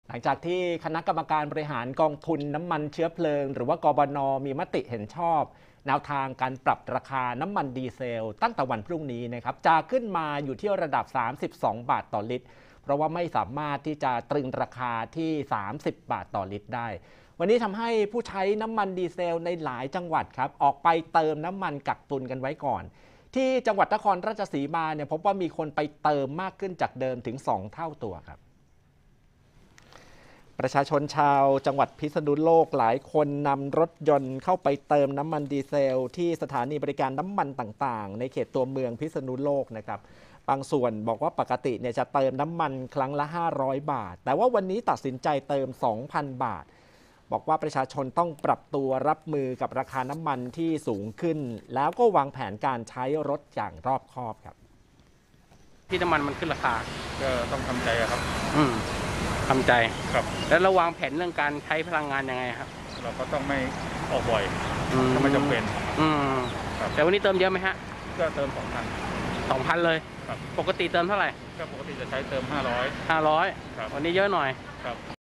หลังจากที่คณะกรรมการบริหารกองทุนน้ำมันเชื้อเพลิงหรือว่ากบน.มีมติเห็นชอบแนวทางการปรับราคาน้ำมันดีเซลตั้งแต่วันพรุ่งนี้นะครับจะขึ้นมาอยู่ที่ระดับ32 บาทต่อลิตรเพราะว่าไม่สามารถที่จะตรึงราคาที่30 บาทต่อลิตรได้วันนี้ทำให้ผู้ใช้น้ำมันดีเซลในหลายจังหวัดครับออกไปเติมน้ำมันกักตุนกันไว้ก่อนที่จังหวัดนครราชสีมาเนี่ยพบว่ามีคนไปเติมมากขึ้นจากเดิมถึง2 เท่าตัวครับประชาชนชาวจังหวัดพิษณุโลกหลายคนนำรถยนต์เข้าไปเติมน้ำมันดีเซลที่สถานีบริการน้ำมันต่างๆในเขตตัวเมืองพิษณุโลกนะครับบางส่วนบอกว่าปกติเนี่ยจะเติมน้ำมันครั้งละ500 บาทแต่ว่าวันนี้ตัดสินใจเติม 2,000 บาทบอกว่าประชาชนต้องปรับตัวรับมือกับราคาน้ำมันที่สูงขึ้นแล้วก็วางแผนการใช้รถอย่างรอบคอบครับที่น้ำมันขึ้นราคาก็ต้องทำใจครับทำใจครับแล้วเราวางแผนเรื่องการใช้พลังงานยังไงครับเราก็ต้องไม่ออกบ่อยถ้าไม่จำเป็นแต่วันนี้เติมเยอะไหมฮะก็เติม 2,000เลยครับปกติเติมเท่าไหร่ก็ปกติจะใช้เติม500 วันนี้เยอะหน่อยครับ